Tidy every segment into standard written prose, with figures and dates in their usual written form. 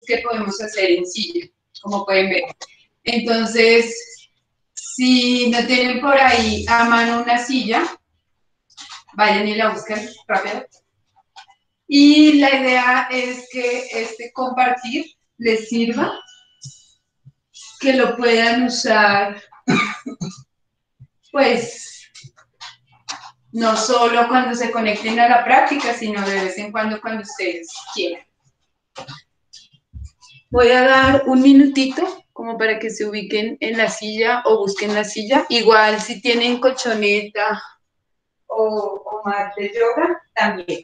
que podemos hacer en silla, como pueden ver. Entonces, si no tienen por ahí a mano una silla, vayan y la busquen rápido. Y la idea es que este compartir les sirva, que lo puedan usar, pues, no solo cuando se conecten a la práctica, sino de vez en cuando ustedes quieran. Voy a dar un minutito como para que se ubiquen en la silla o busquen la silla. Igual si tienen colchoneta o mat de yoga, también.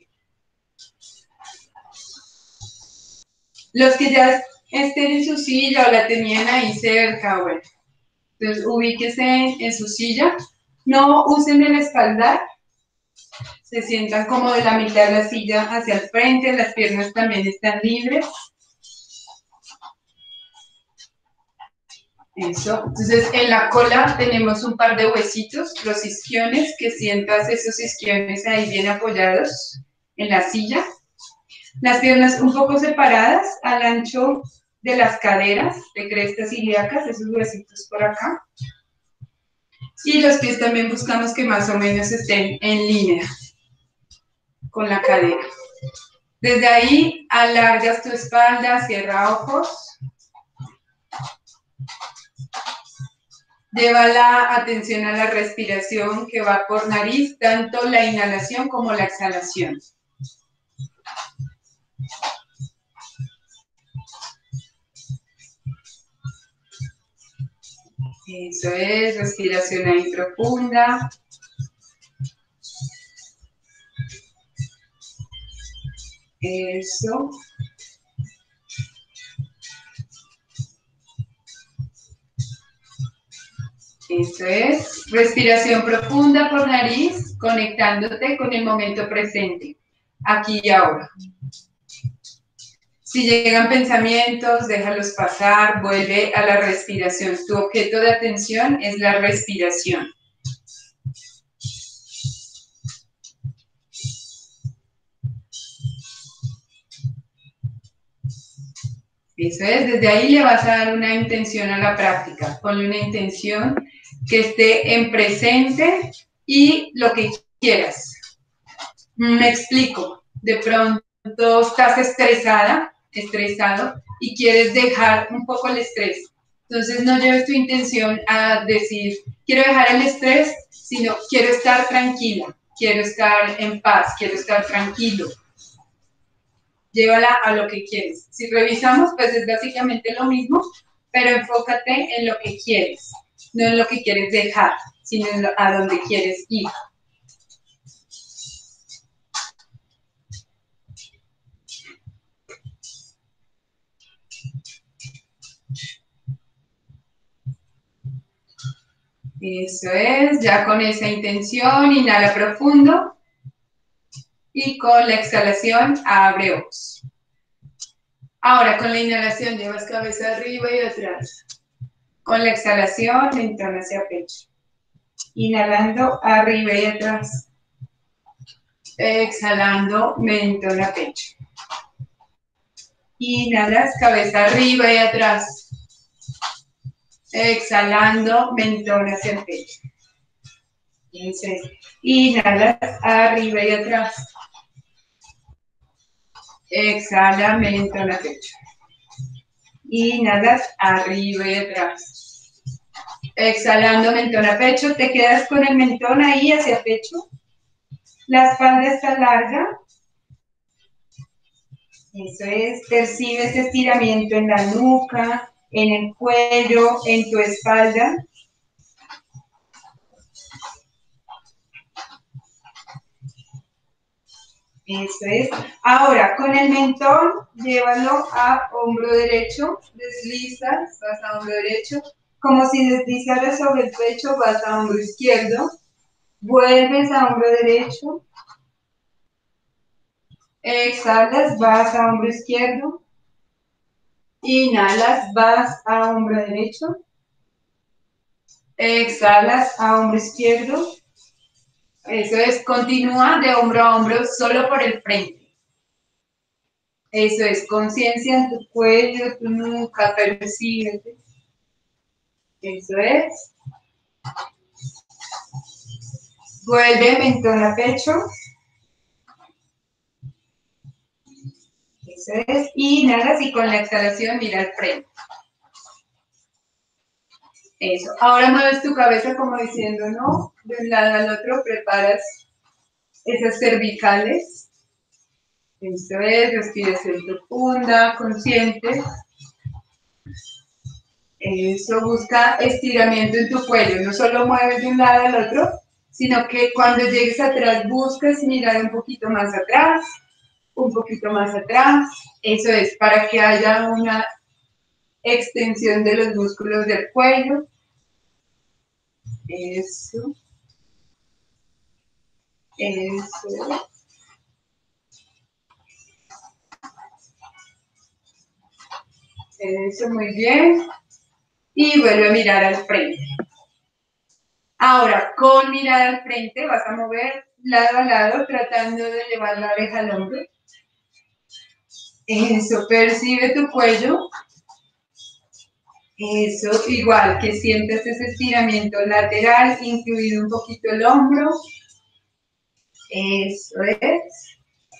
Los que ya estén en su silla o la tenían ahí cerca, bueno, entonces ubíquese en su silla. No usen el espaldar. Se sientan como de la mitad de la silla hacia el frente, las piernas también están libres. Eso. Entonces, en la cola tenemos un par de huesitos, los isquiones, que sientas esos isquiones ahí bien apoyados en la silla. Las piernas un poco separadas al ancho de las caderas, de crestas ilíacas, esos huesitos por acá. Y los pies también buscamos que más o menos estén en línea con la cadera. Desde ahí, alargas tu espalda, cierra ojos. Lleva la atención a la respiración que va por nariz, tanto la inhalación como la exhalación. Eso es, respiración ahí profunda. Eso. Eso es, respiración profunda por nariz, conectándote con el momento presente, aquí y ahora. Si llegan pensamientos, déjalos pasar, vuelve a la respiración. Tu objeto de atención es la respiración. Eso es, desde ahí le vas a dar una intención a la práctica. Ponle una intención que esté en presente y lo que quieras. Me explico. De pronto estás estresado y quieres dejar un poco el estrés. Entonces no lleves tu intención a decir, quiero dejar el estrés, sino quiero estar tranquila, quiero estar en paz, quiero estar tranquilo. Llévala a lo que quieres. Si revisamos, pues es básicamente lo mismo, pero enfócate en lo que quieres, no en lo que quieres dejar, sino en a dónde quieres ir. Eso es, ya con esa intención, inhala profundo y con la exhalación abre ojos. Ahora con la inhalación llevas cabeza arriba y atrás. Con la exhalación, mentón hacia pecho. Inhalando arriba y atrás. Exhalando, mentón a pecho. Inhalas, cabeza arriba y atrás. Exhalando, mentón hacia el pecho. Inhalas arriba y atrás. Exhala, mentón a pecho. Inhalas arriba y atrás. Exhalando, mentón a pecho. Te quedas con el mentón ahí hacia pecho. La espalda está larga. Eso es. Percibes estiramiento en la nuca, en el cuello, en tu espalda. Eso es. Ahora, con el mentón, llévalo a hombro derecho, deslizas, vas a hombro derecho, como si deslizaras sobre el pecho, vas a hombro izquierdo, vuelves a hombro derecho, exhalas, vas a hombro izquierdo, inhalas, vas a hombro derecho, exhalas a hombro izquierdo. Eso es, continúa de hombro a hombro solo por el frente. Eso es, conciencia en tu cuello, tu nuca, percíbete. Eso es. Vuelve, mentón a pecho. Eso es. Inhalas y con la exhalación mira al frente. Eso. Ahora mueves tu cabeza como diciendo, no, de un lado al otro preparas esas cervicales. Eso es, respiración profunda, consciente. Eso, busca estiramiento en tu cuello. No solo mueves de un lado al otro, sino que cuando llegues atrás busques mirar un poquito más atrás, un poquito más atrás. Eso es, para que haya una extensión de los músculos del cuello. Eso. Eso. Eso, muy bien. Y vuelve a mirar al frente. Ahora, con mirar al frente vas a mover lado a lado tratando de llevar la oreja al hombro. Eso, percibe tu cuello. Eso, igual que sientes ese estiramiento lateral, incluido un poquito el hombro. Eso es.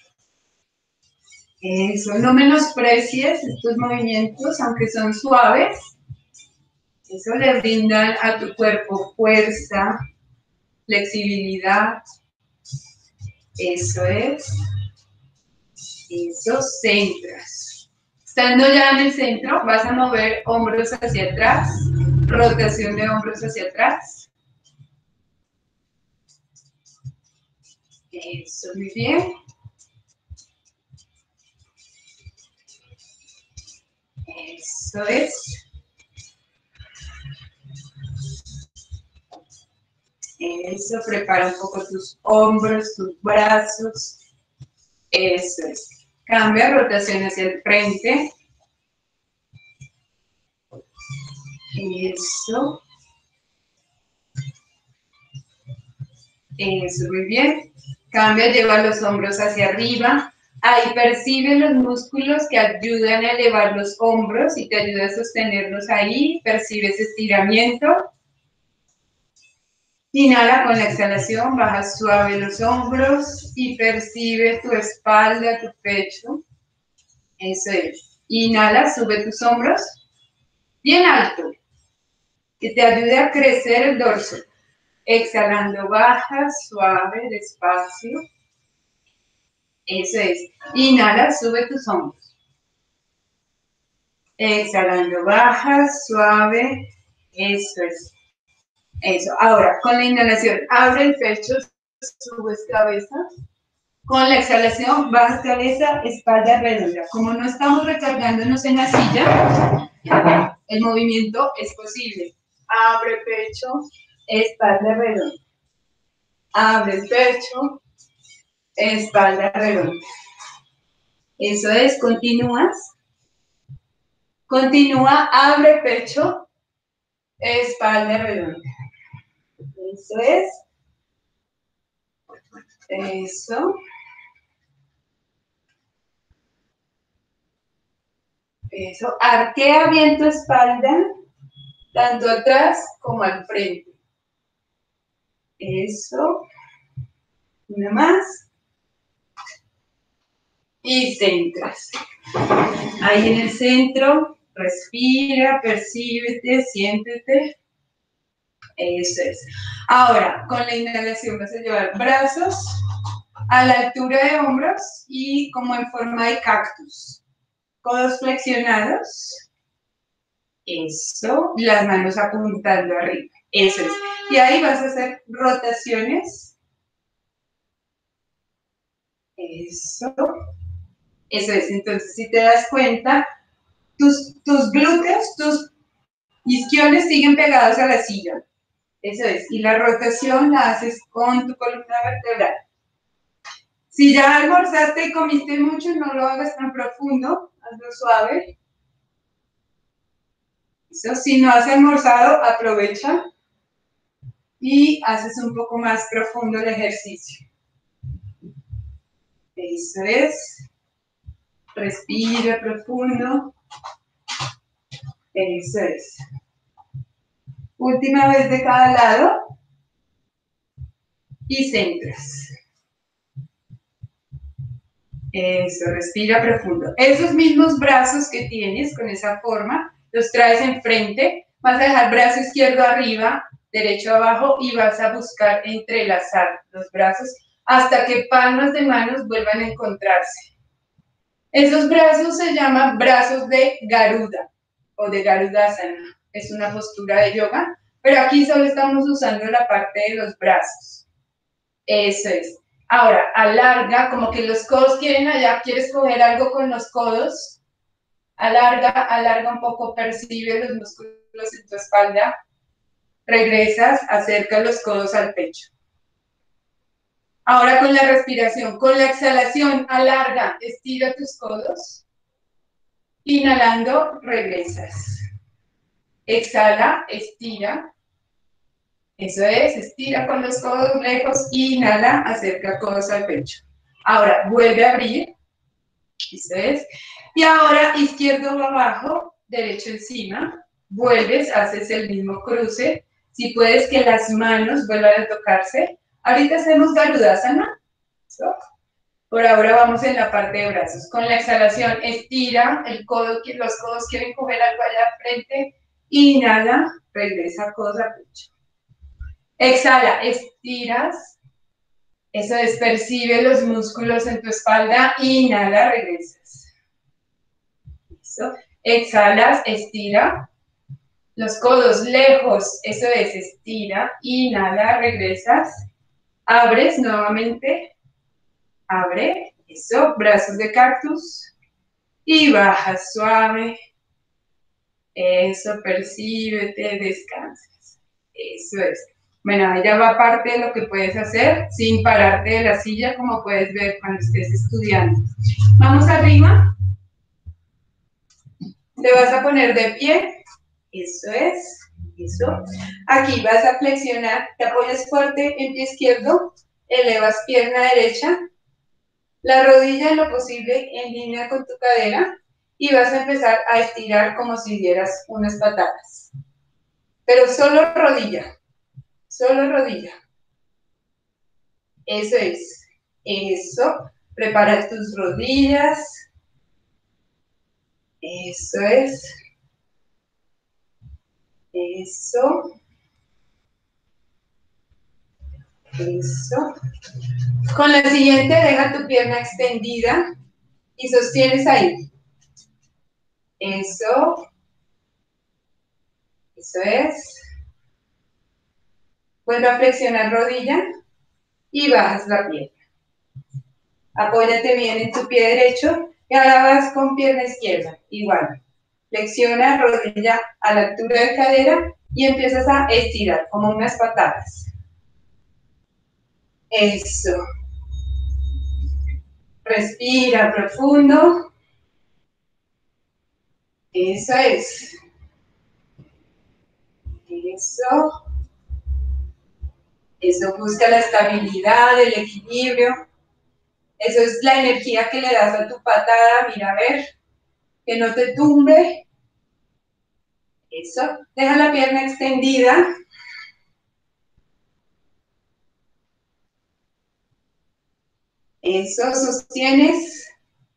Eso, no menosprecies estos movimientos, aunque son suaves. Eso le brindan a tu cuerpo fuerza, flexibilidad. Eso es. Eso, centras. Estando ya en el centro, vas a mover hombros hacia atrás, rotación de hombros hacia atrás. Eso, muy bien. Eso es. Eso, prepara un poco tus hombros, tus brazos. Eso es. Cambia rotación hacia el frente. Eso. Eso, muy bien. Cambia, lleva los hombros hacia arriba. Ahí percibe los músculos que ayudan a elevar los hombros y te ayuda a sostenerlos ahí. Percibe ese estiramiento. Inhala con la exhalación, baja suave los hombros y percibe tu espalda, tu pecho. Eso es. Inhala, sube tus hombros bien alto, que te ayude a crecer el dorso. Exhalando, baja, suave, despacio. Eso es. Inhala, sube tus hombros. Exhalando, baja, suave. Eso es. Eso. Ahora, con la inhalación, abre el pecho, subes cabeza. Con la exhalación, baja cabeza, espalda redonda. Como no estamos recargándonos en la silla, el movimiento es posible. Abre pecho, espalda redonda. Abre el pecho, espalda redonda. Eso es, continúas. Continúa, abre pecho, espalda redonda. Eso es. Eso. Eso. Arquea bien tu espalda, tanto atrás como al frente. Eso. Una más. Y centras. Ahí en el centro, respira, percíbete, siéntete. Eso es. Ahora, con la inhalación vas a llevar brazos a la altura de hombros y como en forma de cactus. Codos flexionados. Eso. Las manos apuntando arriba. Eso es. Y ahí vas a hacer rotaciones. Eso. Eso es. Entonces, si te das cuenta, tus glúteos, tus isquiones siguen pegados a la silla. Eso es. Y la rotación la haces con tu columna vertebral. Si ya almorzaste y comiste mucho, no lo hagas tan profundo, hazlo suave. Eso, si no has almorzado, aprovecha y haces un poco más profundo el ejercicio. Eso es. Respira profundo. Eso es. Última vez de cada lado. Y centras. Eso, respira profundo. Esos mismos brazos que tienes con esa forma, los traes enfrente. Vas a dejar brazo izquierdo arriba, derecho abajo y vas a buscar entrelazar los brazos hasta que palmas de manos vuelvan a encontrarse. Esos brazos se llaman brazos de Garuda o de Garudasana. Es una postura de yoga, pero aquí solo estamos usando la parte de los brazos. Eso es. Ahora, alarga, como que los codos quieren allá, quieres coger algo con los codos. Alarga, alarga un poco, percibe los músculos en tu espalda. Regresas, acerca los codos al pecho. Ahora con la respiración, con la exhalación, alarga, estira tus codos. Inhalando, regresas. Exhala, estira. Eso es, estira con los codos lejos, inhala, acerca codos al pecho. Ahora, vuelve a abrir. Eso es. Y ahora, izquierdo abajo, derecho encima. Vuelves, haces el mismo cruce. Si puedes que las manos vuelvan a tocarse. Ahorita hacemos Garudasana. ¿So? Por ahora vamos en la parte de brazos. Con la exhalación, estira el codo, los codos quieren coger algo allá al frente. Inhala, regresa codos al pecho. Exhala, estiras. Eso es, percibe los músculos en tu espalda. Inhala, regresas. Eso. Exhalas, estira. Los codos lejos. Eso es, estira. Inhala, regresas. Abres nuevamente. Abre. Eso, brazos de cactus. Y bajas suave. Eso, percíbete, descansas. Eso es. Bueno, ya va parte de lo que puedes hacer sin pararte de la silla, como puedes ver cuando estés estudiando. Vamos arriba. Te vas a poner de pie. Eso es. Eso. Aquí vas a flexionar. Te apoyas fuerte en pie izquierdo. Elevas pierna derecha. La rodilla en lo posible en línea con tu cadera. Y vas a empezar a estirar como si dieras unas patadas. Pero solo rodilla. Solo rodilla. Eso es. Eso. Prepara tus rodillas. Eso es. Eso. Eso. Con la siguiente, deja tu pierna extendida y sostienes ahí. Eso. Eso es. Vuelve a flexionar rodilla y bajas la pierna. Apóyate bien en tu pie derecho y ahora vas con pierna izquierda. Igual. Flexiona rodilla a la altura de cadera y empiezas a estirar como unas patadas. Eso. Respira profundo. Eso es. Eso. Eso busca la estabilidad, el equilibrio. Eso es la energía que le das a tu patada. Mira, a ver. Que no te tumbe. Eso. Deja la pierna extendida. Eso, sostienes.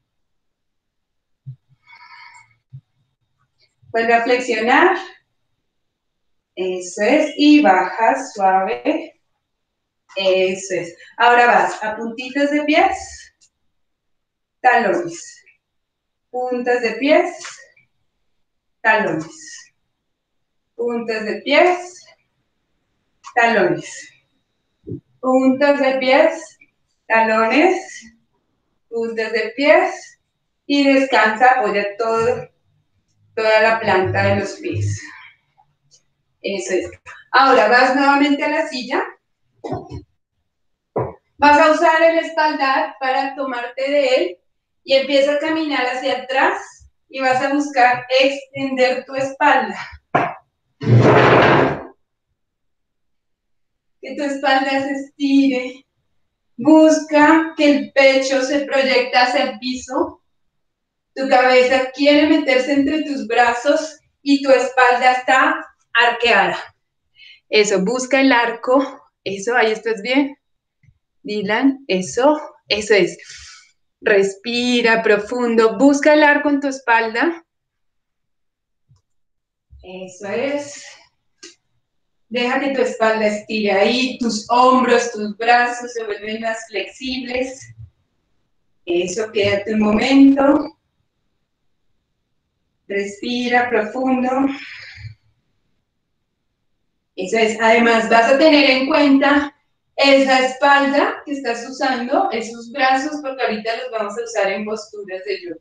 Vuelve a flexionar. Eso es. Y bajas suave. Eso es. Ahora vas a puntitas de pies. Talones. Puntas de pies. Talones. Puntas de pies. Talones. Puntas de pies. Talones. Puntas de pies. Y descansa, apoya toda la planta de los pies. Eso es. Ahora vas nuevamente a la silla. Vas a usar el espaldar para tomarte de él y empieza a caminar hacia atrás y vas a buscar extender tu espalda. Que tu espalda se estire. Busca que el pecho se proyecte hacia el piso. Tu cabeza quiere meterse entre tus brazos y tu espalda está arqueada. Eso, busca el arco. Eso, ahí estás bien. Dylan, eso es. Respira profundo, busca el arco en tu espalda. Eso es. Deja que tu espalda estire ahí, tus hombros, tus brazos se vuelven más flexibles. Eso, quédate un momento. Respira profundo. Eso es. Además, vas a tener en cuenta esa espalda que estás usando, esos brazos, porque ahorita los vamos a usar en posturas de yoga.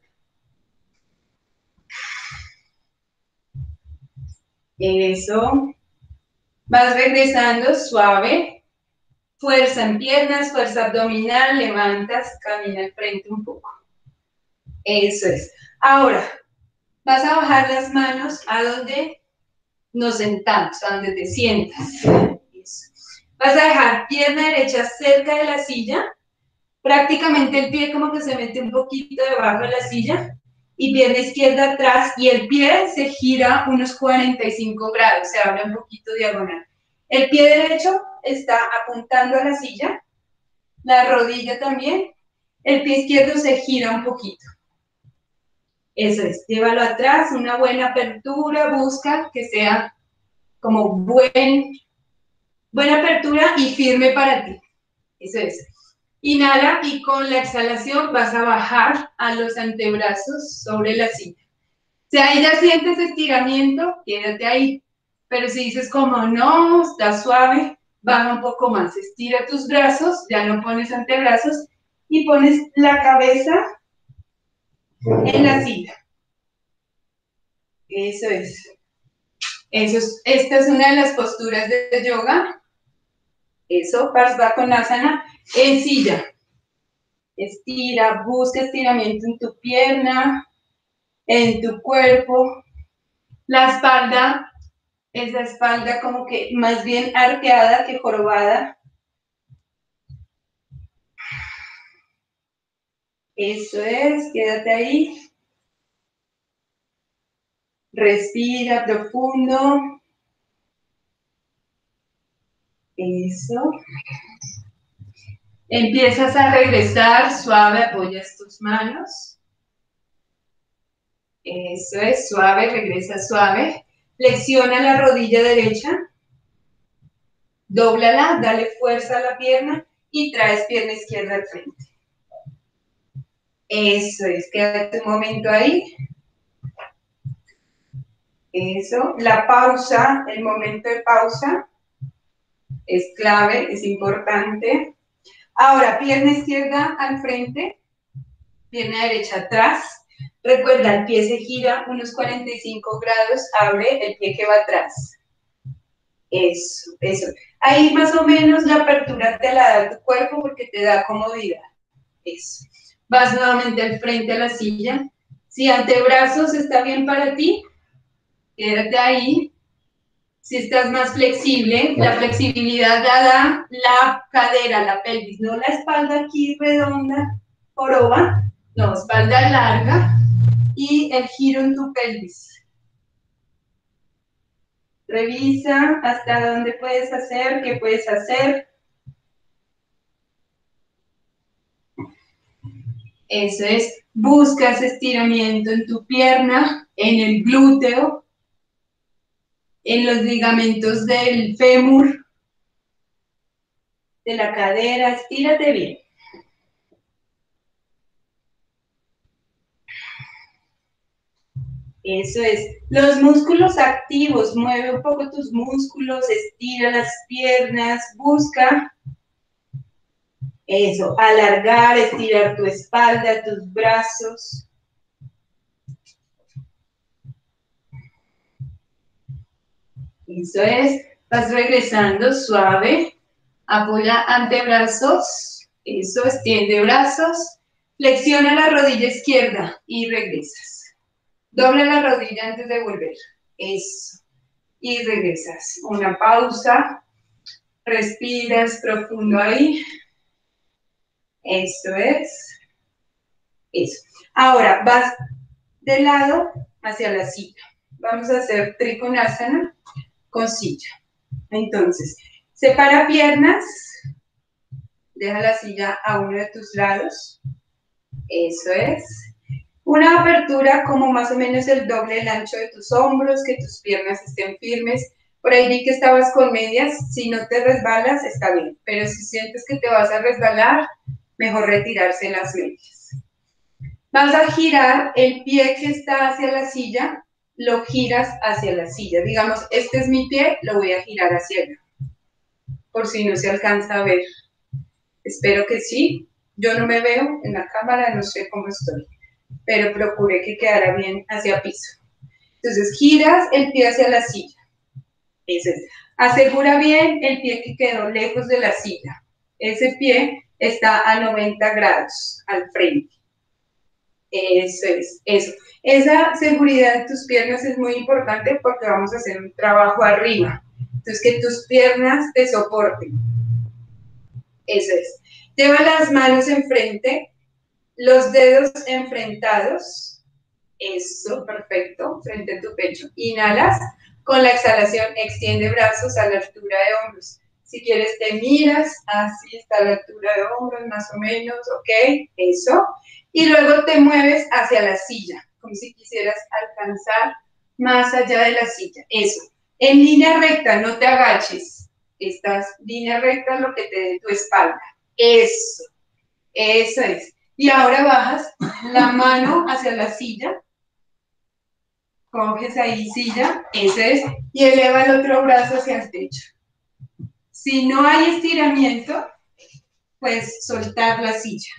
Eso. Vas regresando suave. Fuerza en piernas, fuerza abdominal, levantas, camina al frente un poco. Eso es. Ahora, vas a bajar las manos a donde nos sentamos, a donde te sientas. Eso. Vas a dejar pierna derecha cerca de la silla. Prácticamente el pie como que se mete un poquito debajo de la silla. Y pierna izquierda atrás. Y el pie se gira unos 45 grados, se abre un poquito diagonal. El pie derecho está apuntando a la silla. La rodilla también. El pie izquierdo se gira un poquito. Eso es, llévalo atrás, una buena apertura, busca que sea como buena apertura y firme para ti. Eso es. Inhala y con la exhalación vas a bajar a los antebrazos sobre la silla. Si ahí ya sientes estiramiento, quédate ahí. Pero si dices como no, está suave, baja un poco más. Estira tus brazos, ya no pones antebrazos y pones la cabeza en la silla. Eso es. Esta es una de las posturas de yoga. Eso, Parsvakonasana, en silla. Estira, busca estiramiento en tu pierna, en tu cuerpo. La espalda, esa espalda como que más bien arqueada que jorobada. Eso es, quédate ahí. Respira profundo. Eso. Empiezas a regresar, suave, apoyas tus manos. Eso es, suave, regresa suave. Flexiona la rodilla derecha. Dóblala, dale fuerza a la pierna y traes pierna izquierda al frente. Eso es, quédate un momento ahí. Eso, la pausa, el momento de pausa es clave, es importante. Ahora, pierna izquierda al frente, pierna derecha atrás. Recuerda, el pie se gira unos 45 grados, abre el pie que va atrás. Eso, eso. Ahí más o menos la apertura te la da tu cuerpo porque te da comodidad. Eso. Vas nuevamente al frente a la silla. Si antebrazos está bien para ti, quédate ahí. Si estás más flexible, la flexibilidad dada la cadera, la pelvis, no la espalda aquí redonda, joroba, no, espalda larga y el giro en tu pelvis. Revisa hasta dónde puedes hacer, qué puedes hacer. Eso es, buscas estiramiento en tu pierna, en el glúteo, en los ligamentos del fémur, de la cadera, estírate bien. Eso es, los músculos activos, mueve un poco tus músculos, estira las piernas, busca. Eso, alargar, estirar tu espalda, tus brazos. Eso es, vas regresando suave, apoya antebrazos, eso, extiende brazos, flexiona la rodilla izquierda y regresas. Dobla la rodilla antes de volver, eso, y regresas. Una pausa, respiras profundo ahí, eso es, eso. Ahora vas de lado hacia la silla. Vamos a hacer Trikonasana con silla. Entonces, separa piernas, deja la silla a uno de tus lados. Eso es. Una apertura como más o menos el doble del ancho de tus hombros, que tus piernas estén firmes. Por ahí vi que estabas con medias, si no te resbalas está bien, pero si sientes que te vas a resbalar, mejor retirarse las medias. Vas a girar el pie que está hacia la silla, lo giras hacia la silla. Digamos, este es mi pie, lo voy a girar hacia allá, por si no se alcanza a ver. Espero que sí. Yo no me veo en la cámara, no sé cómo estoy, pero procuré que quedara bien hacia piso. Entonces, giras el pie hacia la silla. Eso es. Asegura bien el pie que quedó lejos de la silla. Ese pie está a 90 grados al frente. Eso es, eso. Esa seguridad de tus piernas es muy importante porque vamos a hacer un trabajo arriba. Entonces, que tus piernas te soporten. Eso es. Lleva las manos enfrente, los dedos enfrentados. Eso, perfecto, frente a tu pecho. Inhalas. Con la exhalación, extiende brazos a la altura de hombros. Si quieres, te miras, así está a la altura de hombros, más o menos, ¿ok? Eso. Y luego te mueves hacia la silla, como si quisieras alcanzar más allá de la silla. Eso. En línea recta, no te agaches. Estás línea recta es lo que te dé tu espalda. Eso. Eso es. Y ahora bajas la mano hacia la silla. Coges ahí silla, ese es, y eleva el otro brazo hacia el techo. Si no hay estiramiento, pues soltar la silla.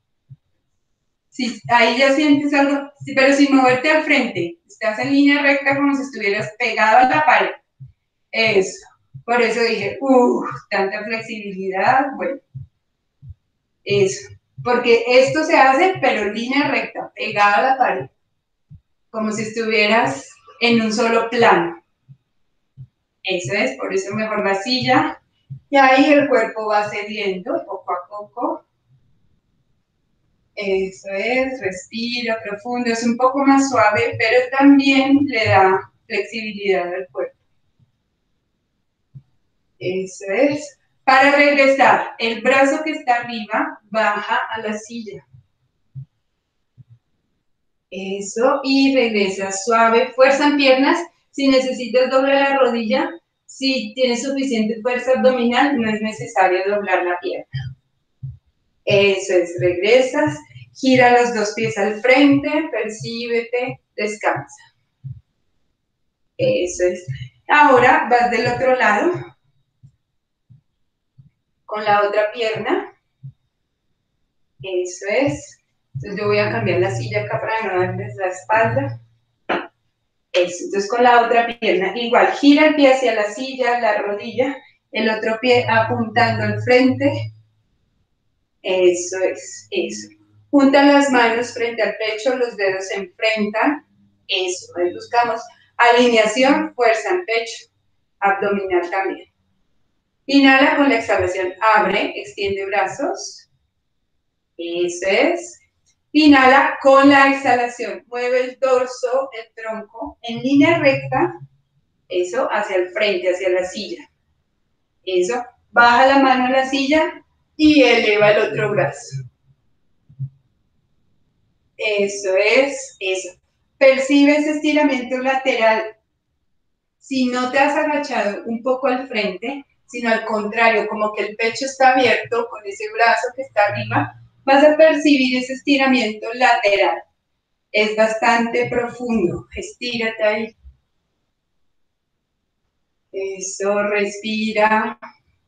Si ahí ya sientes algo, pero sin moverte al frente, estás en línea recta como si estuvieras pegado a la pared. Eso. Por eso dije, tanta flexibilidad, bueno, eso. Porque esto se hace, pero en línea recta, pegado a la pared. Como si estuvieras en un solo plano. Eso es, por eso mejor la silla. Y ahí el cuerpo va cediendo poco a poco. Eso es, respira profundo, es un poco más suave, pero también le da flexibilidad al cuerpo. Eso es. Para regresar, el brazo que está arriba baja a la silla. Eso, y regresa suave, fuerza en piernas. Si necesitas doblar la rodilla, si tienes suficiente fuerza abdominal, no es necesario doblar la pierna. Eso es, regresas, gira los dos pies al frente, percíbete, descansa. Eso es. Ahora vas del otro lado, con la otra pierna. Eso es. Entonces yo voy a cambiar la silla acá para no darles la espalda. Eso, entonces con la otra pierna, igual, gira el pie hacia la silla, la rodilla, el otro pie apuntando al frente. Eso es, eso. Juntan las manos frente al pecho, los dedos se enfrentan. Eso, ahí buscamos alineación, fuerza en pecho, abdominal también. Inhala con la exhalación, abre, extiende brazos. Eso es. Inhala con la exhalación, mueve el torso, el tronco, en línea recta, eso, hacia el frente, hacia la silla. Eso, baja la mano a la silla y eleva el otro brazo. Eso es, eso. Percibe ese estiramiento lateral. Si no te has agachado un poco al frente, sino al contrario, como que el pecho está abierto con ese brazo que está arriba, vas a percibir ese estiramiento lateral. Es bastante profundo. Estírate ahí. Eso, respira.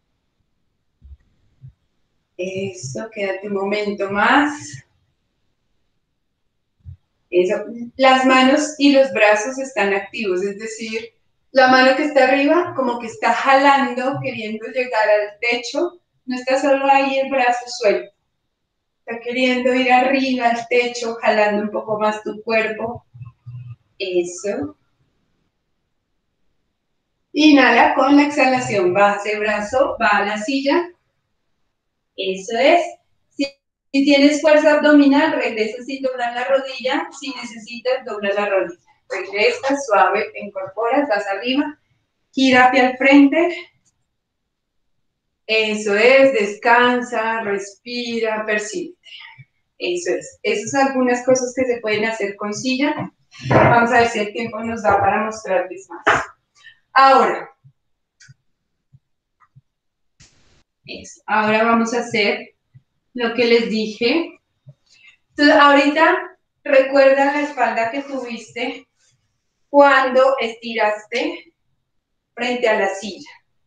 Eso, quédate un momento más. Eso. Las manos y los brazos están activos, es decir, la mano que está arriba como que está jalando, queriendo llegar al techo, no está solo ahí el brazo suelto, está queriendo ir arriba al techo, jalando un poco más tu cuerpo. Eso. Inhala con la exhalación, baja ese brazo, va a la silla. Eso es. Si tienes fuerza abdominal, regresa sin doblar la rodilla. Si necesitas, dobla la rodilla. Regresas, suave, te incorporas, vas arriba, gira hacia el frente. Eso es, descansa, respira, percibe. Eso es. Esas son algunas cosas que se pueden hacer con silla. Vamos a ver si el tiempo nos da para mostrarles más. Ahora, ahora vamos a hacer lo que les dije. Entonces, ahorita recuerda la espalda que tuviste cuando estiraste frente a la silla.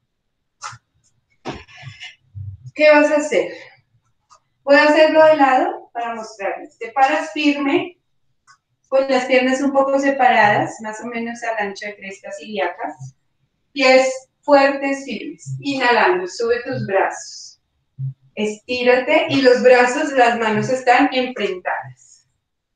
¿Qué vas a hacer? Voy a hacerlo de lado para mostrarles. Te paras firme, con las piernas un poco separadas, más o menos al ancho de crestas ilíacas. Pies fuertes, firmes. Inhalando, sube tus brazos. Estírate y los brazos, las manos están enfrentadas.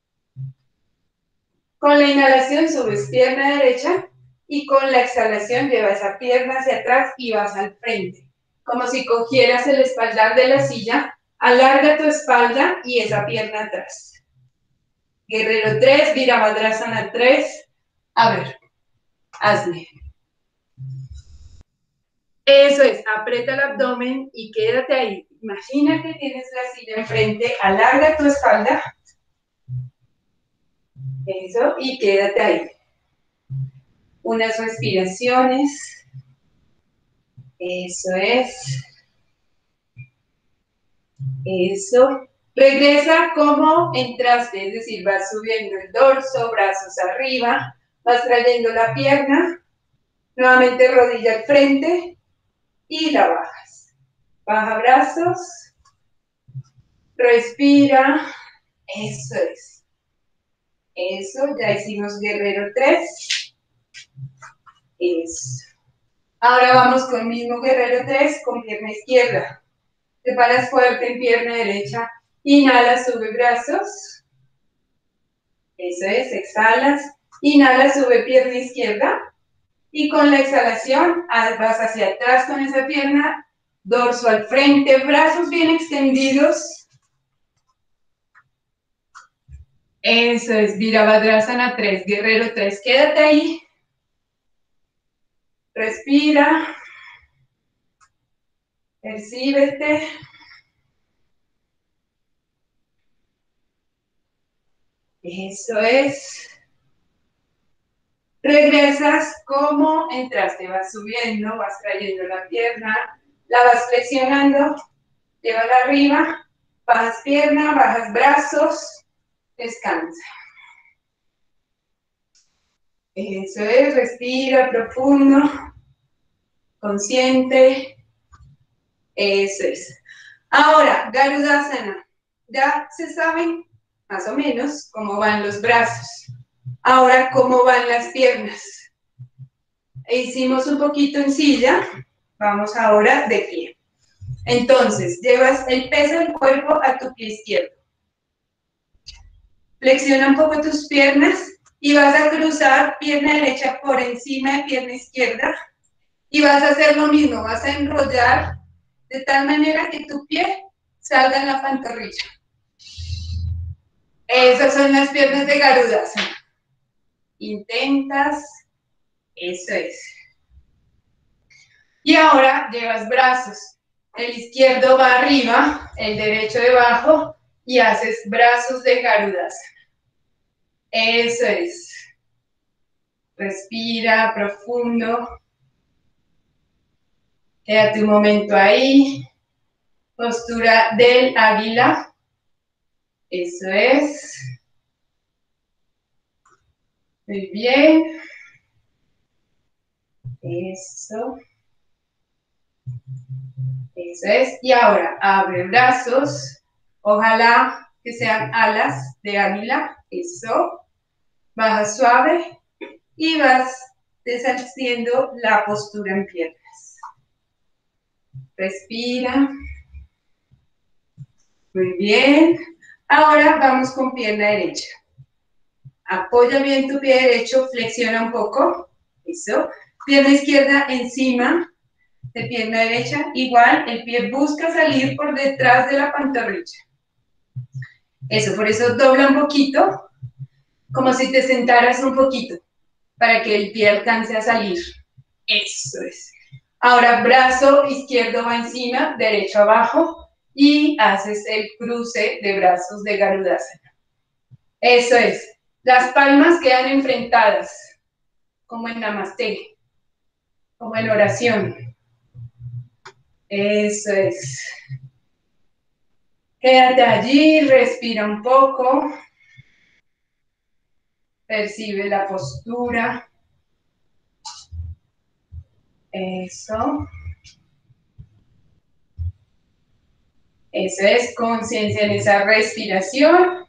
Con la inhalación subes pierna derecha y con la exhalación llevas esa pierna hacia atrás y vas al frente. Como si cogieras el espaldar de la silla, alarga tu espalda y esa pierna atrás. Guerrero 3, Virabhadrasana 3. A ver, hazle. Eso es, aprieta el abdomen y quédate ahí. Imagina que tienes la silla enfrente, alarga tu espalda. Eso, y quédate ahí. Unas respiraciones. Eso es. Eso. Regresa como entraste, es decir, vas subiendo el dorso, brazos arriba, vas trayendo la pierna, nuevamente rodilla al frente y la bajas. Baja brazos, respira, eso es. Eso, ya hicimos guerrero 3. Eso. Ahora vamos con el mismo guerrero 3 con pierna izquierda. Te paras fuerte en pierna derecha. Inhala, sube brazos. Eso es, exhalas. Inhala, sube pierna izquierda. Y con la exhalación vas hacia atrás con esa pierna. Dorso al frente, brazos bien extendidos. Eso es, Virabhadrasana 3, guerrero 3. Quédate ahí. Respira. Percíbete. Eso es. Regresas como entraste, vas subiendo, vas trayendo la pierna, la vas flexionando, llévala arriba, bajas pierna, bajas brazos, descansa. Eso es, respira profundo, consciente. Eso es. Ahora, Garudasana. Ya se saben más o menos cómo van los brazos. Ahora, ¿cómo van las piernas? Hicimos un poquito en silla, vamos ahora de pie. Entonces, llevas el peso del cuerpo a tu pie izquierdo. Flexiona un poco tus piernas y vas a cruzar pierna derecha por encima de pierna izquierda y vas a hacer lo mismo, vas a enrollar de tal manera que tu pie salga en la pantorrilla. Esas son las piernas de Garudasana. Intentas, eso es. Y ahora llevas brazos. El izquierdo va arriba, el derecho debajo y haces brazos de Garudasana. Eso es. Respira profundo. Quédate un momento ahí. Postura del águila. Eso es. Muy bien. Eso. Eso es. Y ahora abre brazos. Ojalá que sean alas de águila. Eso. Baja suave. Y vas deshaciendo la postura en piernas. Respira. Muy bien. Ahora vamos con pierna derecha. Apoya bien tu pie derecho, flexiona un poco. Eso. Pierna izquierda encima de pierna derecha. Igual, el pie busca salir por detrás de la pantorrilla. Eso, por eso dobla un poquito, como si te sentaras un poquito, para que el pie alcance a salir. Eso es. Ahora, brazo izquierdo va encima, derecho abajo, y haces el cruce de brazos de Garudasana. Eso es. Las palmas quedan enfrentadas, como en Namaste, como en oración. Eso es. Quédate allí, respira un poco, percibe la postura. Eso. Eso es, conciencia en esa respiración.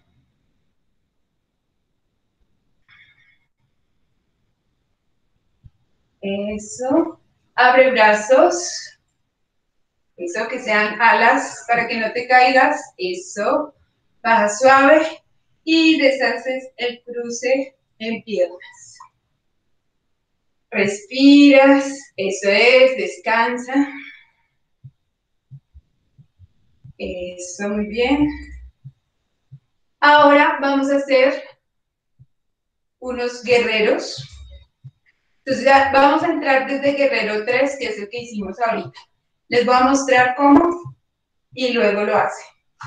Eso. Abre brazos. Eso, que sean alas para que no te caigas. Eso. Baja suave y deshaces el cruce en piernas. Respiras. Eso es, descansa. Eso, muy bien. Ahora vamos a hacer unos guerreros. Entonces ya vamos a entrar desde guerrero 3, que es el que hicimos ahorita. Les voy a mostrar cómo y luego lo hacen.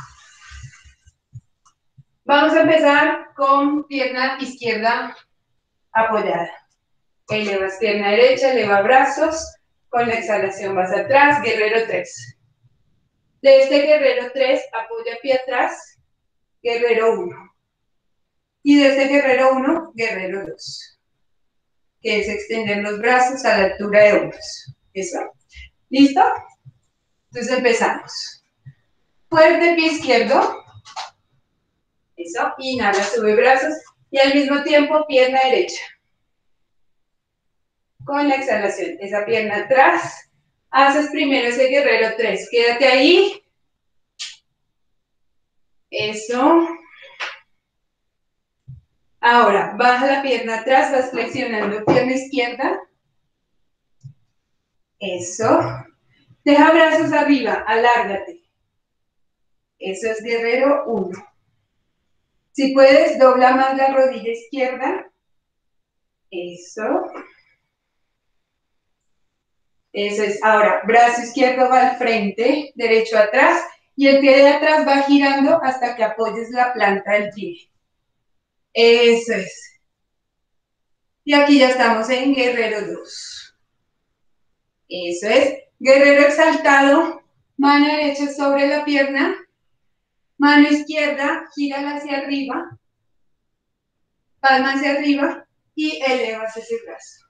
Vamos a empezar con pierna izquierda apoyada. Elevas pierna derecha, eleva brazos. Con la exhalación vas atrás, guerrero 3. De este guerrero 3, apoya pie atrás, guerrero 1. Y de este guerrero 1, guerrero 2. Que es extender los brazos a la altura de hombros. ¿Eso? ¿Listo? Entonces empezamos. Fuerte pie izquierdo. Eso. Inhala, sube brazos. Y al mismo tiempo, pierna derecha. Con la exhalación, esa pierna atrás. Haces primero ese guerrero 3. Quédate ahí. Eso. Ahora, baja la pierna atrás, vas flexionando pierna izquierda. Eso. Deja brazos arriba, alárgate. Eso es guerrero 1. Si puedes, dobla más la rodilla izquierda. Eso. Eso es. Ahora, brazo izquierdo va al frente, derecho atrás, y el pie de atrás va girando hasta que apoyes la planta del pie. Eso es. Y aquí ya estamos en guerrero 2. Eso es. Guerrero exaltado, mano derecha sobre la pierna, mano izquierda, gírala hacia arriba, palma hacia arriba y elevas ese brazo.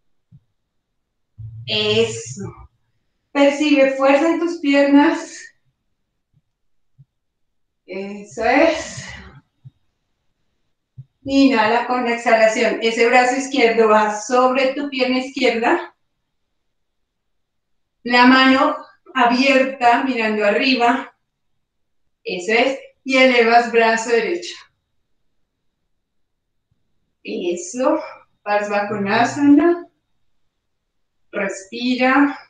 Eso. Percibe fuerza en tus piernas. Eso es. Inhala con la exhalación. Ese brazo izquierdo va sobre tu pierna izquierda. La mano abierta, mirando arriba. Eso es. Y elevas brazo derecho. Eso. Parsvakonasana. Respira.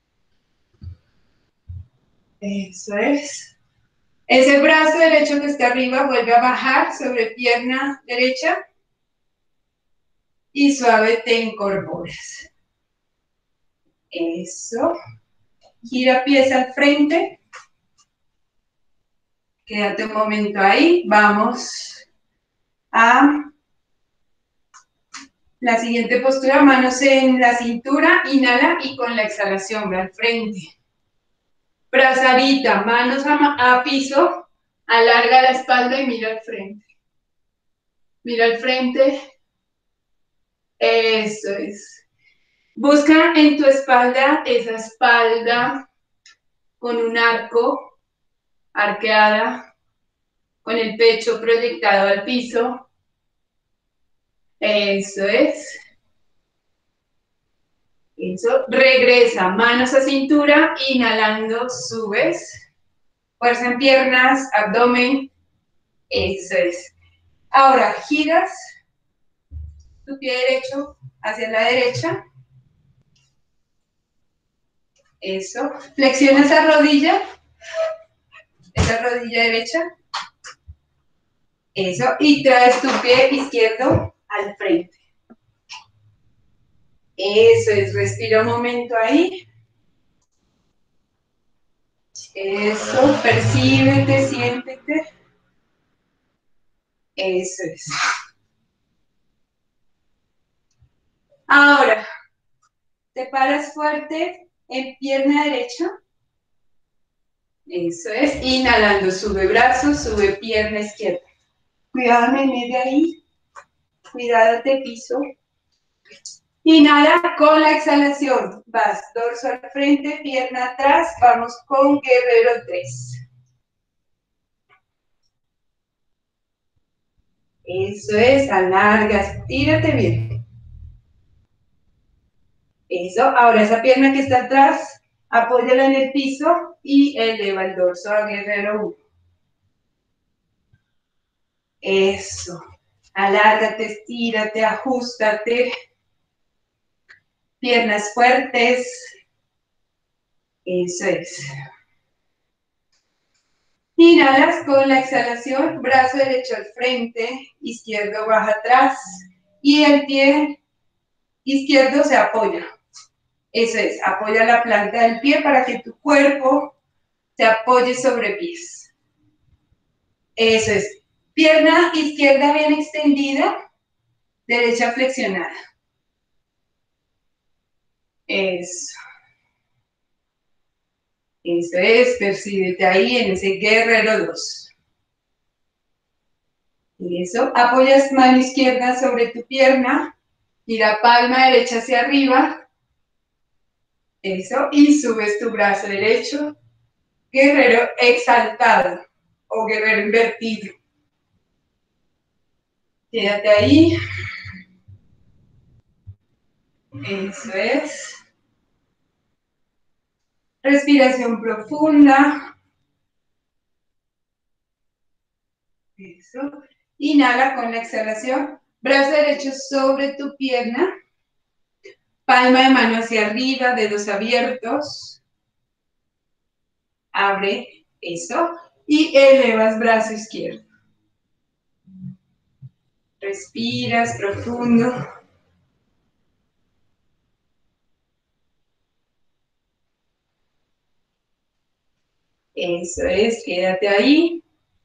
Eso es. Ese brazo derecho que está arriba vuelve a bajar sobre pierna derecha. Y suave te incorporas. Eso. Gira pies al frente. Quédate un momento ahí. Vamos a la siguiente postura. Manos en la cintura. Inhala y con la exhalación ve al frente. Brazadita. Manos a piso. Alarga la espalda y mira al frente. Mira al frente. Eso es. Busca en tu espalda esa espalda con un arco, arqueada, con el pecho proyectado al piso. Eso es. Eso. Regresa, manos a cintura, inhalando, subes. Fuerza en piernas, abdomen. Eso es. Ahora, giras tu pie derecho hacia la derecha. Eso. Flexiona esa rodilla derecha. Eso, y traes tu pie izquierdo al frente. Eso es, respira un momento ahí. Eso, percíbete, siéntete. Eso es. Ahora, te paras fuerte en pierna derecha. Eso es, inhalando, sube brazos, sube pierna izquierda. Cuidado, nene, de ahí. Cuidado de piso. Inhala con la exhalación. Vas, dorso al frente, pierna atrás. Vamos con guerrero 3. Eso es, alargas, tírate bien. Eso, ahora esa pierna que está atrás, apóyala en el piso y eleva el dorso a guerrero 1. Eso, alárgate, estírate, ajustate. Piernas fuertes. Eso es. Inhalas con la exhalación, brazo derecho al frente, izquierdo baja atrás y el pie izquierdo se apoya. Eso es, apoya la planta del pie para que tu cuerpo se apoye sobre pies. Eso es. Pierna izquierda bien extendida, derecha flexionada. Eso. Eso es, percíbete ahí en ese guerrero 2. Eso, apoyas mano izquierda sobre tu pierna, tira palma derecha hacia arriba. Eso, y subes tu brazo derecho, guerrero exaltado o guerrero invertido. Quédate ahí. Eso es. Respiración profunda. Eso. Inhala con la exhalación. Brazo derecho sobre tu pierna. Palma de mano hacia arriba, dedos abiertos. Abre. Eso. Y elevas brazo izquierdo. Respiras profundo. Eso es, quédate ahí.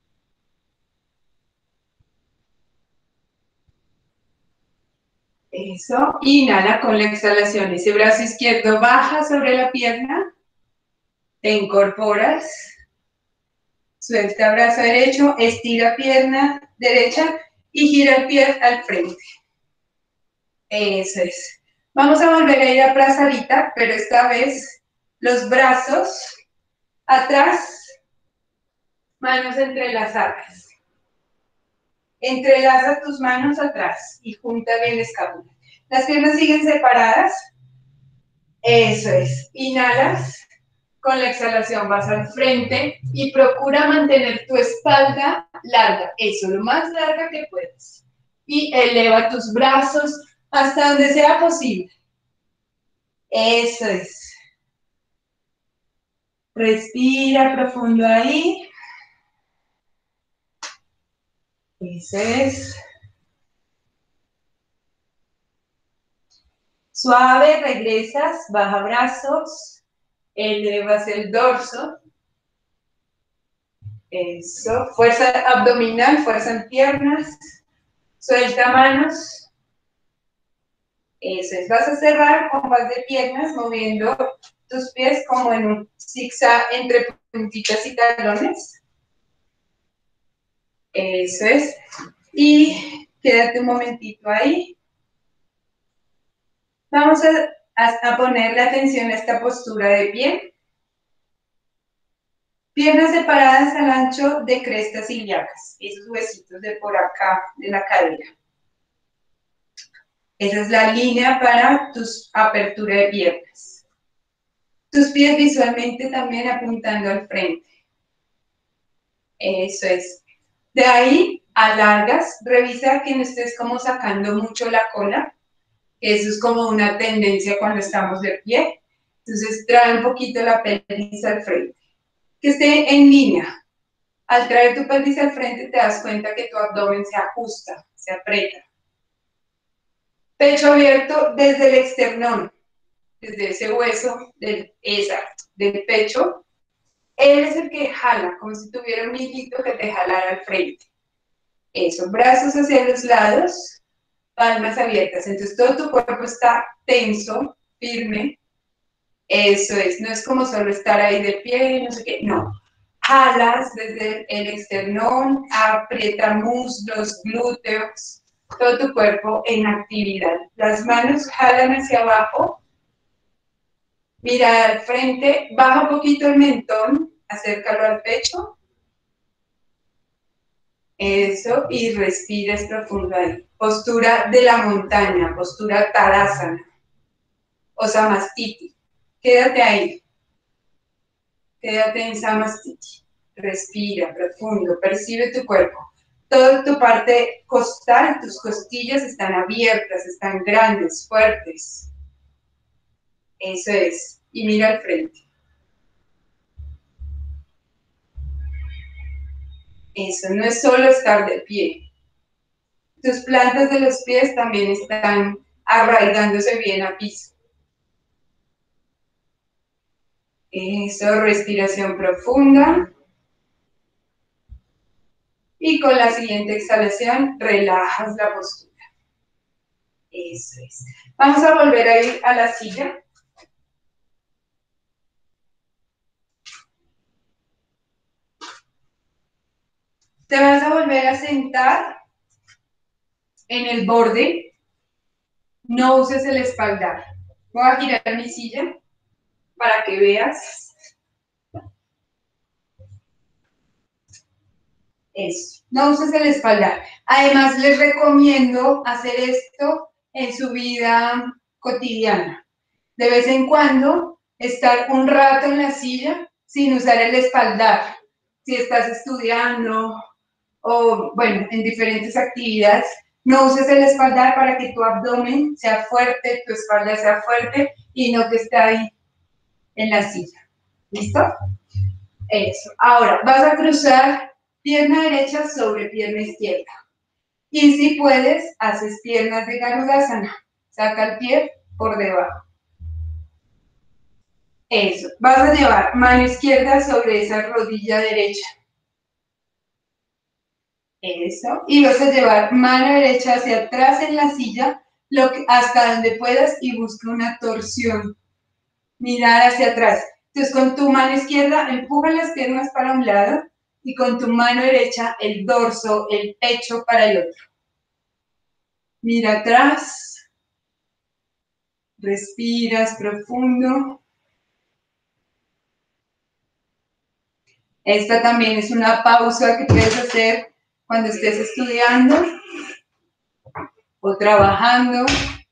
Eso, inhala con la exhalación. Ese brazo izquierdo baja sobre la pierna. Te incorporas. Suelta brazo derecho, estira pierna derecha y gira el pie al frente. Eso es. Vamos a volver a ir a abrazadita, pero esta vez los brazos atrás, manos entrelazadas. Entrelaza tus manos atrás y junta bien la escápula. Las piernas siguen separadas. Eso es. Inhalas. Con la exhalación vas al frente y procura mantener tu espalda larga. Eso, lo más larga que puedas. Y eleva tus brazos hasta donde sea posible. Eso es. Respira profundo ahí. Eso es. Suave, regresas, baja brazos, elevas el dorso. Eso, fuerza abdominal, fuerza en piernas. Suelta manos. Eso es, vas a cerrar con compás de piernas, moviendo tus pies como en un zigzag entre puntitas y talones. Eso es. Y quédate un momentito ahí. Vamos a ponerle atención a esta postura de pie. Piernas separadas al ancho de crestas ilíacas, esos huesitos de por acá, de la cadera. Esa es la línea para tu apertura de piernas. Tus pies visualmente también apuntando al frente. Eso es. De ahí alargas, revisa que no estés como sacando mucho la cola. Eso es como una tendencia cuando estamos de pie. Entonces trae un poquito la pelvis al frente. Que esté en línea. Al traer tu pelvis al frente te das cuenta que tu abdomen se ajusta, se aprieta. Pecho abierto desde el esternón, desde ese hueso del pecho. Él es el que jala, como si tuviera un hilito que te jalara al frente. Eso, brazos hacia los lados, palmas abiertas. Entonces todo tu cuerpo está tenso, firme. Eso es, no es como solo estar ahí de pie, no sé qué, no. Jalas desde el esternón, aprieta muslos, glúteos, todo tu cuerpo en actividad. Las manos jalan hacia abajo, mira al frente, baja un poquito el mentón, acércalo al pecho. Eso, y respires profundo ahí. Postura de la montaña, postura Tadasana o Samastiti. Quédate ahí. Quédate en Samastiti. Respira profundo, percibe tu cuerpo. Toda tu parte costal, tus costillas están abiertas, están grandes, fuertes. Eso es. Y mira al frente. Eso, no es solo estar de pie. Tus plantas de los pies también están arraigándose bien a piso. Eso, respiración profunda. Y con la siguiente exhalación, relajas la postura. Eso es. Vamos a volver a ir a la silla. Te vas a volver a sentar en el borde. No uses el espaldar. Voy a girar mi silla para que veas. Eso. No uses el espaldar. Además, les recomiendo hacer esto en su vida cotidiana. De vez en cuando, estar un rato en la silla sin usar el espaldar. Si estás estudiando o, bueno, en diferentes actividades, no uses el espaldar para que tu abdomen sea fuerte, tu espalda sea fuerte y no te esté ahí en la silla. ¿Listo? Eso. Ahora, vas a cruzar pierna derecha sobre pierna izquierda. Y si puedes, haces piernas de Garudasana. Saca el pie por debajo. Eso. Vas a llevar mano izquierda sobre esa rodilla derecha. Eso. Y vas a llevar mano derecha hacia atrás en la silla, hasta donde puedas y busca una torsión. Mirar hacia atrás. Entonces, con tu mano izquierda, empuja las piernas para un lado y con tu mano derecha, el dorso, el pecho para el otro. Mira atrás. Respiras profundo. Esta también es una pausa que puedes hacer cuando estés estudiando o trabajando.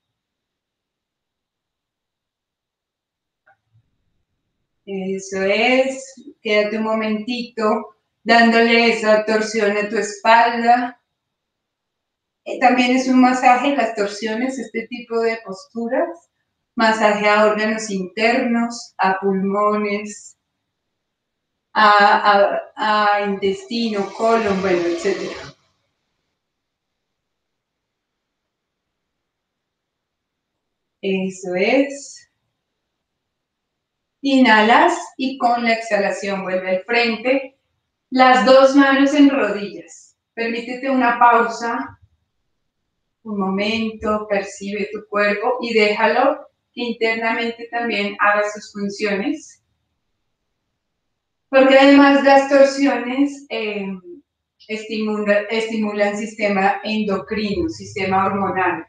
Eso es. Quédate un momentito dándole esa torsión a tu espalda. También es un masaje, las torsiones, este tipo de posturas. Masaje a órganos internos, a pulmones, a intestino, colon, bueno, etc. Eso es. Inhalas y con la exhalación vuelve al frente. Las dos manos en rodillas. Permítete una pausa, un momento, percibe tu cuerpo y déjalo que internamente también haga sus funciones. Porque además las torsiones estimulan el sistema endocrino, sistema hormonal.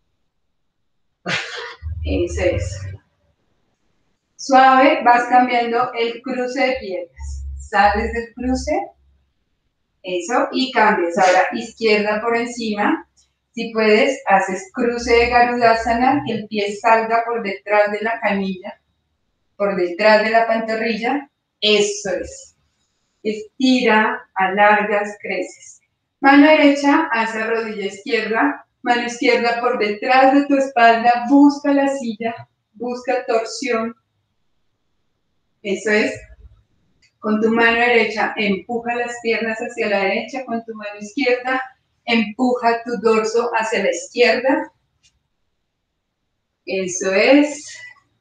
Eso es. Suave, vas cambiando el cruce de piernas. Sales del cruce, eso, y cambias. Ahora, izquierda por encima. Si puedes, haces cruce de Garudasana, que el pie salga por detrás de la canilla, por detrás de la pantorrilla. Eso es. Estira, alargas, creces. Mano derecha hacia rodilla izquierda, mano izquierda por detrás de tu espalda, busca la silla, busca torsión. Eso es. Con tu mano derecha empuja las piernas hacia la derecha, con tu mano izquierda empuja tu dorso hacia la izquierda. Eso es.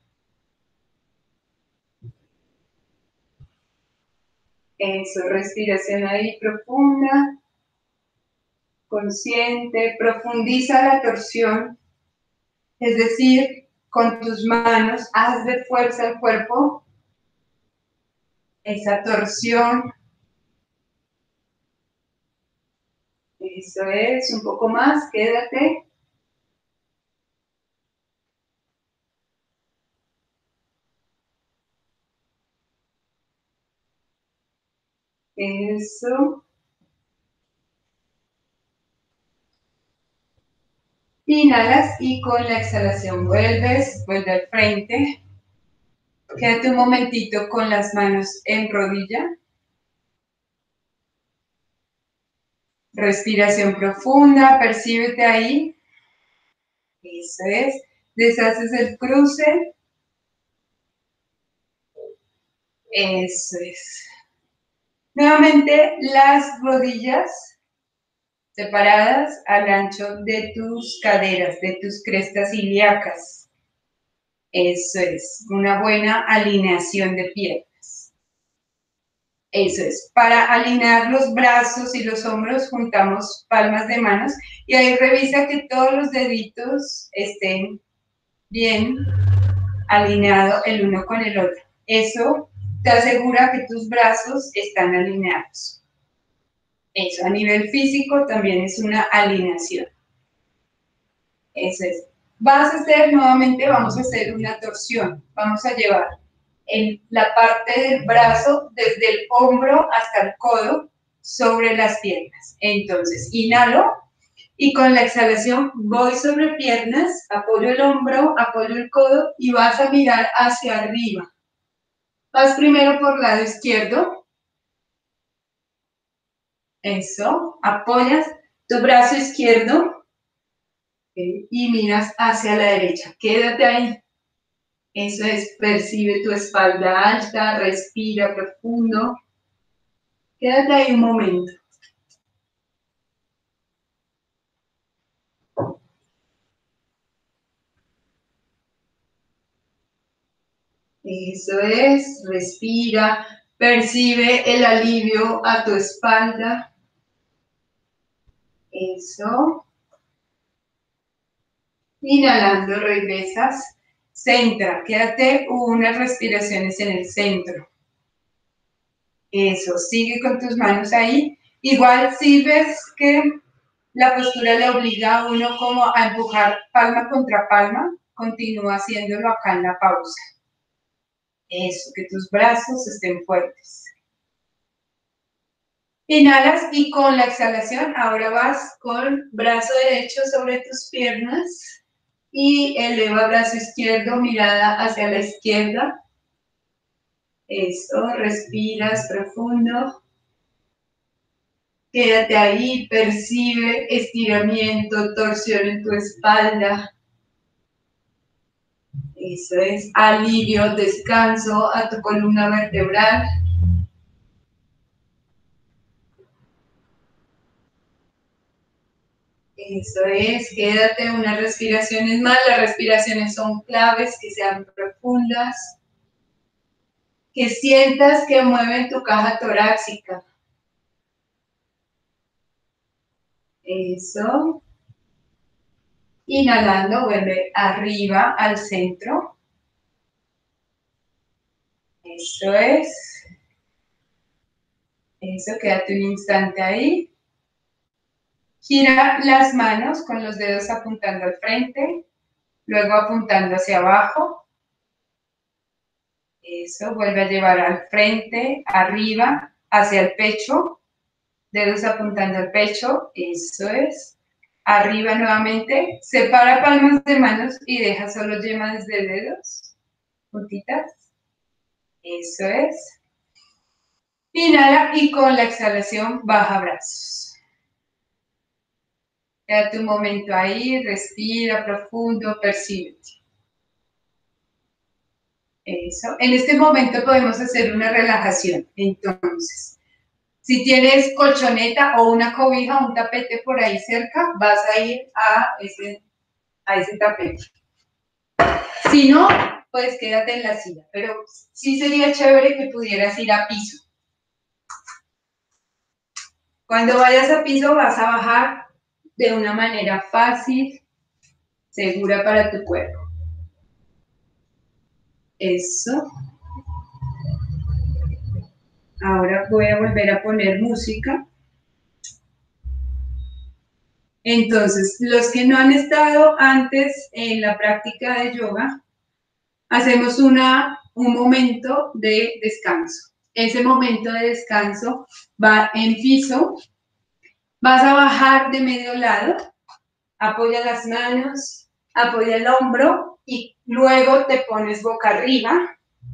Eso, respiración ahí profunda, consciente, profundiza la torsión, es decir, con tus manos haz de fuerza al cuerpo, esa torsión. Eso es, un poco más, quédate. Eso. Inhalas y con la exhalación vuelve al frente. Quédate un momentito con las manos en rodilla. Respiración profunda, percíbete ahí. Eso es. Deshaces el cruce. Eso es. Nuevamente las rodillas separadas al ancho de tus caderas, de tus crestas ilíacas. Eso es, una buena alineación de piernas. Eso es, para alinear los brazos y los hombros juntamos palmas de manos y ahí revisa que todos los deditos estén bien alineados el uno con el otro. Eso te asegura que tus brazos están alineados. Eso a nivel físico también es una alineación. Eso es. Vamos a hacer una torsión. Vamos a llevar la parte del brazo desde el hombro hasta el codo sobre las piernas. Entonces, inhalo y con la exhalación voy sobre piernas, apoyo el hombro, apoyo el codo y vas a mirar hacia arriba. Vas primero por lado izquierdo. Eso. Apoyas tu brazo izquierdo y miras hacia la derecha. Quédate ahí. Eso es, percibe tu espalda alta, respira profundo. Quédate ahí un momento. Eso es, respira, percibe el alivio a tu espalda. Eso. Inhalando, regresas. Centra, quédate unas respiraciones en el centro. Eso, sigue con tus manos ahí. Igual si ves que la postura le obliga a uno como a empujar palma contra palma, continúa haciéndolo acá en la pausa. Eso, que tus brazos estén fuertes. Inhalas y con la exhalación ahora vas con brazo derecho sobre tus piernas y eleva brazo izquierdo, mirada hacia la izquierda. Eso, respiras profundo. Quédate ahí, percibe estiramiento, torsión en tu espalda. Eso es, alivio, descanso a tu columna vertebral. Eso es, quédate unas respiraciones más. Las respiraciones son claves, que sean profundas. Que sientas que mueven tu caja torácica. Eso. Inhalando, vuelve arriba al centro. Eso es. Eso, quédate un instante ahí. Gira las manos con los dedos apuntando al frente, luego apuntando hacia abajo. Eso, vuelve a llevar al frente, arriba, hacia el pecho, dedos apuntando al pecho, eso es. Arriba nuevamente, separa palmas de manos y deja solo yemas de dedos, puntitas. Eso es. Inhala y con la exhalación baja brazos. Quédate un momento ahí, respira profundo, percíbete. Eso. En este momento podemos hacer una relajación. Entonces, si tienes colchoneta o una cobija o un tapete por ahí cerca, vas a ir a ese tapete. Si no, pues quédate en la silla. Pero sí sería chévere que pudieras ir a piso. Cuando vayas a piso vas a bajar de una manera fácil, segura para tu cuerpo. Eso. Ahora voy a volver a poner música. Entonces, los que no han estado antes en la práctica de yoga, hacemos un momento de descanso. Ese momento de descanso va en piso. Vas a bajar de medio lado, apoya las manos, apoya el hombro y luego te pones boca arriba.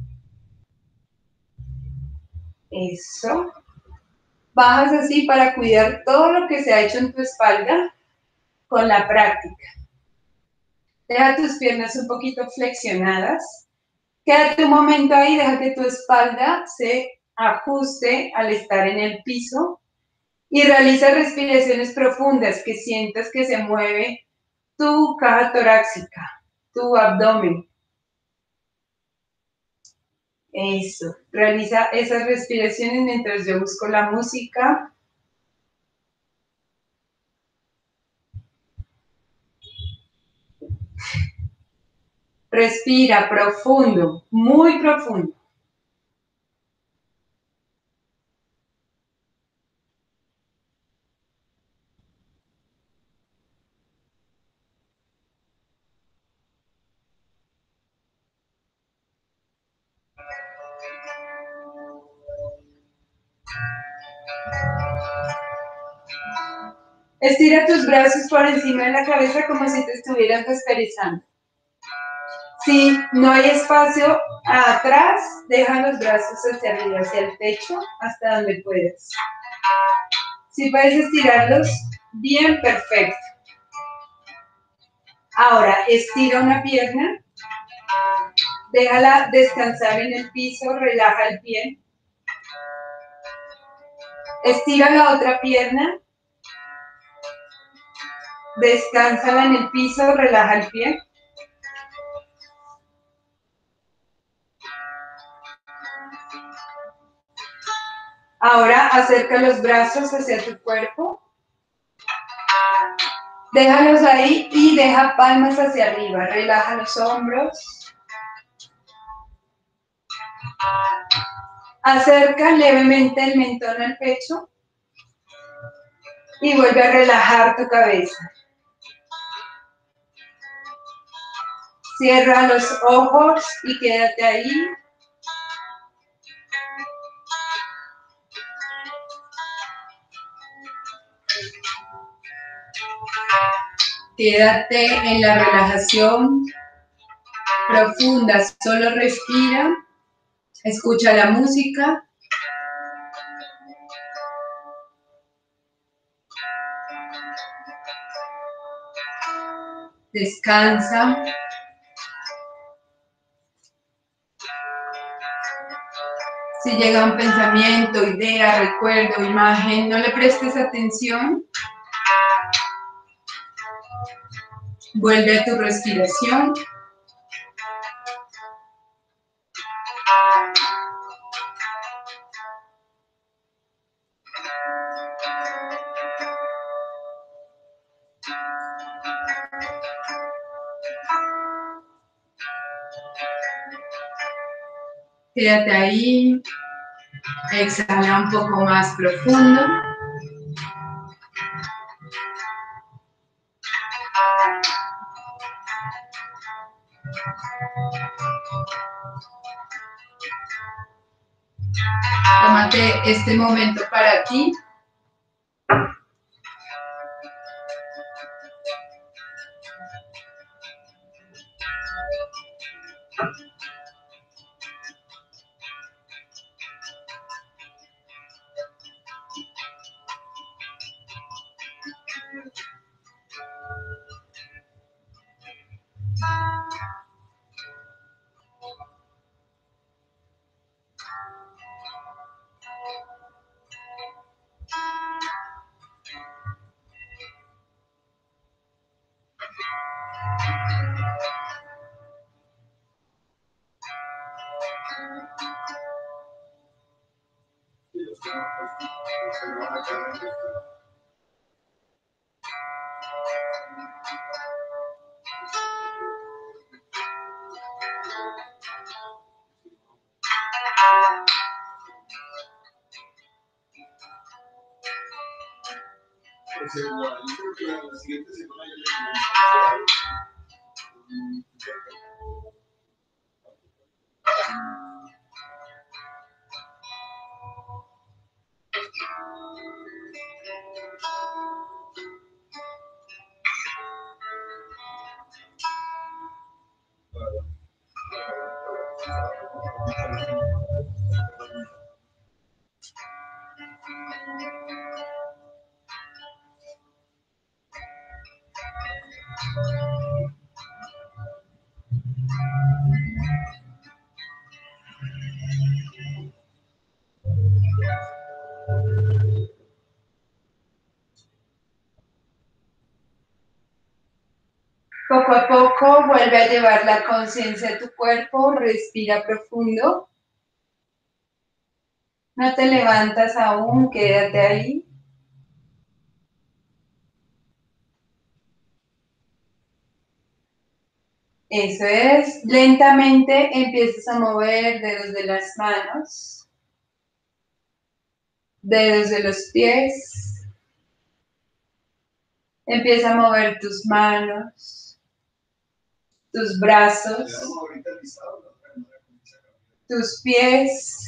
Eso. Bajas así para cuidar todo lo que se ha hecho en tu espalda con la práctica. Deja tus piernas un poquito flexionadas. Quédate un momento ahí, deja que tu espalda se ajuste al estar en el piso y realiza respiraciones profundas, que sientas que se mueve tu caja torácica, tu abdomen. Eso, realiza esas respiraciones mientras yo busco la música. Respira profundo, muy profundo. Estira tus brazos por encima de la cabeza como si te estuvieras desperezando. Si no hay espacio atrás, deja los brazos hacia arriba, hacia el pecho, hasta donde puedas. Si puedes estirarlos, bien, perfecto. Ahora, estira una pierna, déjala descansar en el piso, relaja el pie. Estira la otra pierna, descánsala en el piso, relaja el pie. Ahora acerca los brazos hacia tu cuerpo. Déjalos ahí y deja palmas hacia arriba. Relaja los hombros. Acerca levemente el mentón al pecho. Y vuelve a relajar tu cabeza. Cierra los ojos y quédate ahí. Quédate en la relajación profunda, solo respira, escucha la música. Descansa. Si llega un pensamiento, idea, recuerdo, imagen, no le prestes atención. Vuelve a tu respiración. Quédate ahí. Exhala un poco más profundo. Tómate este momento para ti. Poco a poco vuelve a llevar la conciencia a tu cuerpo, respira profundo. No te levantas aún, quédate ahí. Eso es. Lentamente empiezas a mover dedos de las manos, dedos de los pies. Empieza a mover tus manos, tus brazos, tus pies,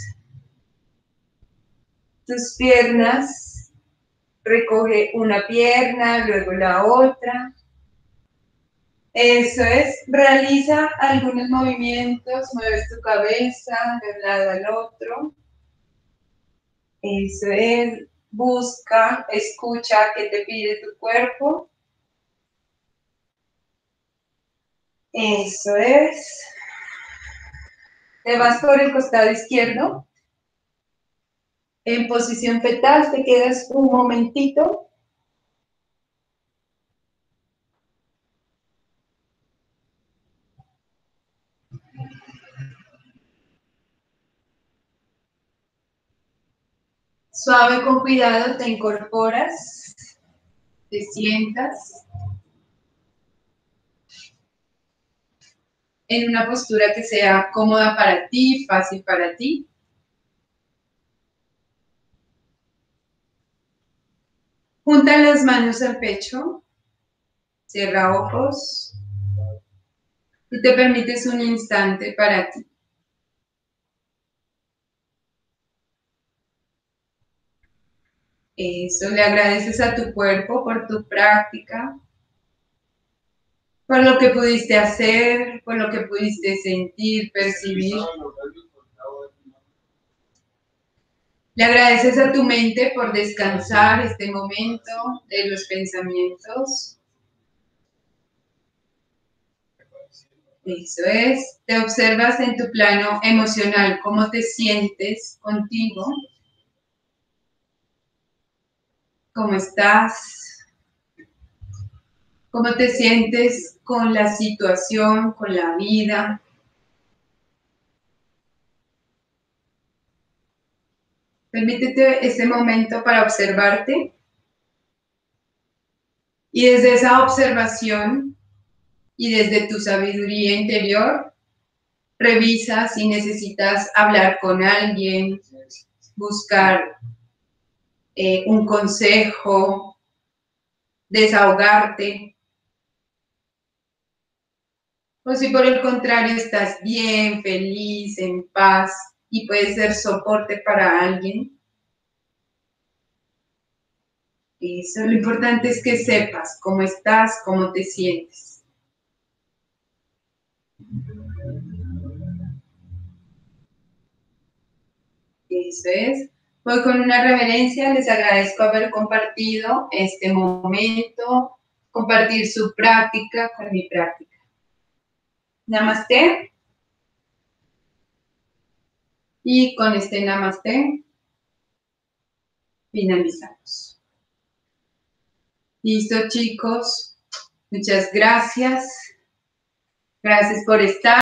tus piernas. Recoge una pierna, luego la otra. Eso es. Realiza algunos movimientos, mueves tu cabeza de un lado al otro. Eso es. Busca, escucha qué te pide tu cuerpo. Eso es. Te vas por el costado izquierdo. En posición fetal te quedas un momentito. Suave, con cuidado, te incorporas, te sientas en una postura que sea cómoda para ti, fácil para ti. Junta las manos al pecho, cierra ojos y te permites un instante para ti. Eso, le agradeces a tu cuerpo por tu práctica, por lo que pudiste hacer, por lo que pudiste sentir, percibir. Le agradeces a tu mente por descansar este momento de los pensamientos. Eso es. Te observas en tu plano emocional, cómo te sientes contigo, cómo estás, cómo te sientes con la situación, con la vida. Permítete este momento para observarte y desde esa observación y desde tu sabiduría interior, revisa si necesitas hablar con alguien, buscar un consejo, desahogarte. O si por el contrario estás bien, feliz, en paz y puedes ser soporte para alguien. Eso, lo importante es que sepas cómo estás, cómo te sientes. Eso es. Voy con una reverencia, les agradezco haber compartido este momento, compartir su práctica con mi práctica. Namaste. Y con este namaste finalizamos. Listo, chicos. Muchas gracias. Gracias por estar.